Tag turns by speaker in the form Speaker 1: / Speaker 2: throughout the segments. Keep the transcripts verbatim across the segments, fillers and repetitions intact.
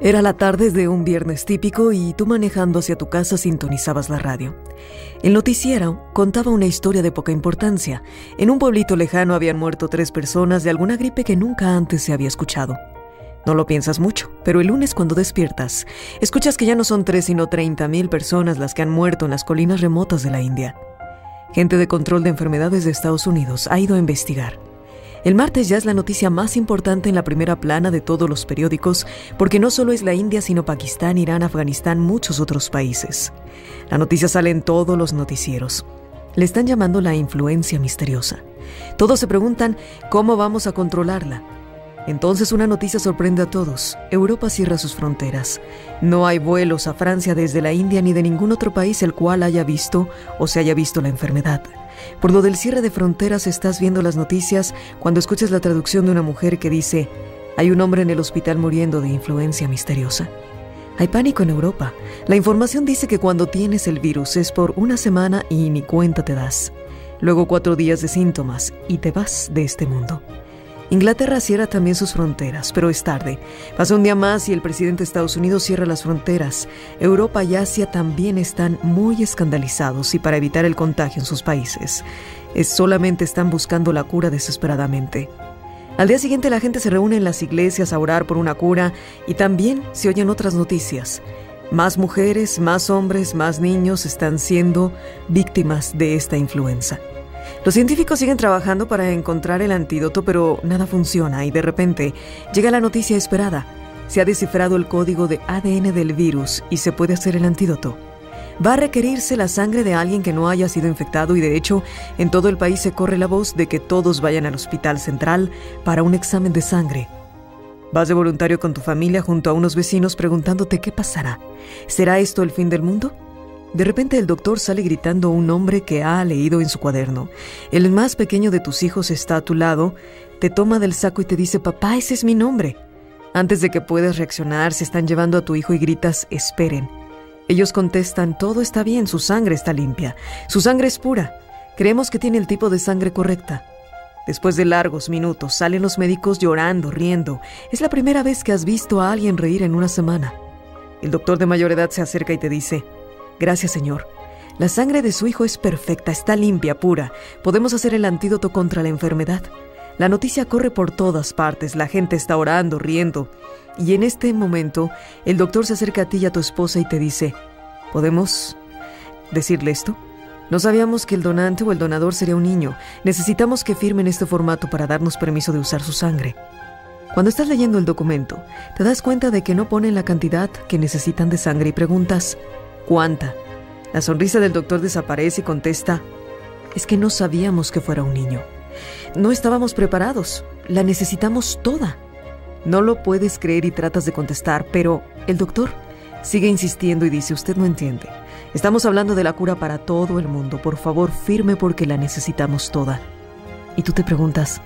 Speaker 1: Era la tarde de un viernes típico y tú manejando hacia tu casa sintonizabas la radio. El noticiero contaba una historia de poca importancia. En un pueblito lejano habían muerto tres personas de alguna gripe que nunca antes se había escuchado. No lo piensas mucho, pero el lunes cuando despiertas, escuchas que ya no son tres sino treinta mil personas las que han muerto en las colinas remotas de la India. Gente de control de enfermedades de Estados Unidos ha ido a investigar. El martes ya es la noticia más importante en la primera plana de todos los periódicos, porque no solo es la India, sino Pakistán, Irán, Afganistán, muchos otros países. La noticia sale en todos los noticieros. Le están llamando la influencia misteriosa. Todos se preguntan cómo vamos a controlarla. Entonces una noticia sorprende a todos. Europa cierra sus fronteras. No hay vuelos a Francia desde la India ni de ningún otro país el cual haya visto o se haya visto la enfermedad. Por lo del cierre de fronteras estás viendo las noticias cuando escuchas la traducción de una mujer que dice: hay un hombre en el hospital muriendo de influencia misteriosa. Hay pánico en Europa. La información dice que cuando tienes el virus es por una semana y ni cuenta te das. Luego cuatro días de síntomas y te vas de este mundo. Inglaterra cierra también sus fronteras, pero es tarde. Pasa un día más y el presidente de Estados Unidos cierra las fronteras. Europa y Asia también están muy escandalizados y para evitar el contagio en sus países, es solamente están buscando la cura desesperadamente. Al día siguiente la gente se reúne en las iglesias a orar por una cura y también se oyen otras noticias. Más mujeres, más hombres, más niños están siendo víctimas de esta influenza. Los científicos siguen trabajando para encontrar el antídoto, pero nada funciona y de repente llega la noticia esperada. Se ha descifrado el código de A D N del virus y se puede hacer el antídoto. Va a requerirse la sangre de alguien que no haya sido infectado y de hecho en todo el país se corre la voz de que todos vayan al hospital central para un examen de sangre. Vas de voluntario con tu familia junto a unos vecinos preguntándote qué pasará. ¿Será esto el fin del mundo? De repente el doctor sale gritando un nombre que ha leído en su cuaderno. El más pequeño de tus hijos está a tu lado, te toma del saco y te dice: papá, ese es mi nombre. Antes de que puedas reaccionar, se están llevando a tu hijo y gritas: esperen. Ellos contestan: todo está bien, su sangre está limpia, su sangre es pura. Creemos que tiene el tipo de sangre correcta. Después de largos minutos, salen los médicos llorando, riendo. Es la primera vez que has visto a alguien reír en una semana. El doctor de mayor edad se acerca y te dice: gracias, señor. La sangre de su hijo es perfecta, está limpia, pura. Podemos hacer el antídoto contra la enfermedad. La noticia corre por todas partes, la gente está orando, riendo. Y en este momento, el doctor se acerca a ti y a tu esposa y te dice: ¿podemos decirle esto? No sabíamos que el donante o el donador sería un niño. Necesitamos que firmen este formato para darnos permiso de usar su sangre. Cuando estás leyendo el documento, te das cuenta de que no ponen la cantidad que necesitan de sangre y preguntas: ¿cuánta? La sonrisa del doctor desaparece y contesta: es que no sabíamos que fuera un niño. No estábamos preparados. La necesitamos toda. No lo puedes creer y tratas de contestar, pero el doctor sigue insistiendo y dice: usted no entiende. Estamos hablando de la cura para todo el mundo. Por favor, firme porque la necesitamos toda. Y tú te preguntas: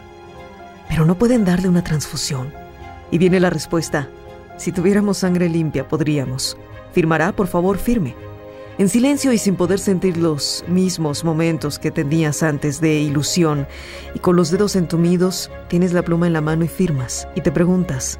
Speaker 1: pero no pueden darle una transfusión. Y viene la respuesta: si tuviéramos sangre limpia, podríamos. ¿Firmará? Por favor, firme. En silencio y sin poder sentir los mismos momentos que tenías antes de ilusión, y con los dedos entumidos, tienes la pluma en la mano y firmas, y te preguntas: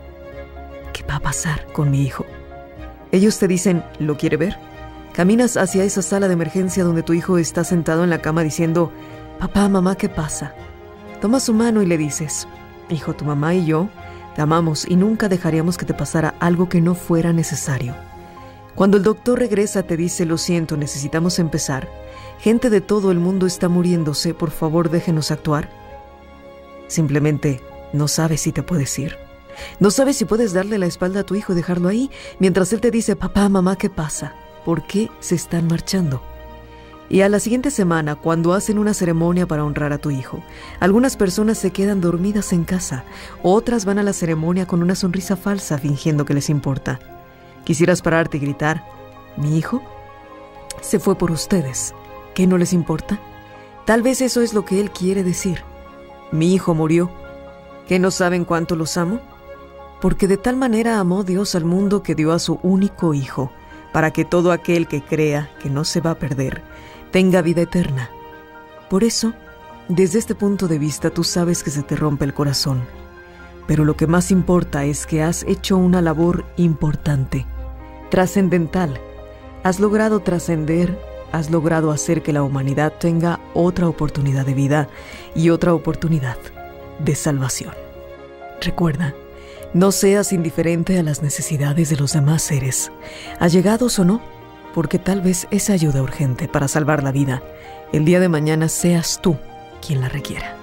Speaker 1: ¿qué va a pasar con mi hijo? Ellos te dicen: ¿lo quiere ver? Caminas hacia esa sala de emergencia donde tu hijo está sentado en la cama diciendo: papá, mamá, ¿qué pasa? Tomas su mano y le dices: hijo, tu mamá y yo te amamos y nunca dejaríamos que te pasara algo que no fuera necesario. Cuando el doctor regresa te dice: lo siento, necesitamos empezar. Gente de todo el mundo está muriéndose, por favor déjenos actuar. Simplemente no sabes si te puedes ir. No sabes si puedes darle la espalda a tu hijo y dejarlo ahí, mientras él te dice: papá, mamá, ¿qué pasa? ¿Por qué se están marchando? Y a la siguiente semana, cuando hacen una ceremonia para honrar a tu hijo, algunas personas se quedan dormidas en casa, otras van a la ceremonia con una sonrisa falsa fingiendo que les importa. Quisieras pararte y gritar: ¿mi hijo? Se fue por ustedes. ¿Qué no les importa? Tal vez eso es lo que él quiere decir. Mi hijo murió. ¿Qué no saben cuánto los amo? Porque de tal manera amó Dios al mundo que dio a su único hijo, para que todo aquel que crea que no se va a perder, tenga vida eterna. Por eso, desde este punto de vista, tú sabes que se te rompe el corazón. pero lo que más importa es que has hecho una labor importante, trascendental. Has logrado trascender, has logrado hacer que la humanidad tenga otra oportunidad de vida y otra oportunidad de salvación. Recuerda, no seas indiferente a las necesidades de los demás seres, allegados o no, porque tal vez esa ayuda urgente para salvar la vida, el día de mañana seas tú quien la requiera.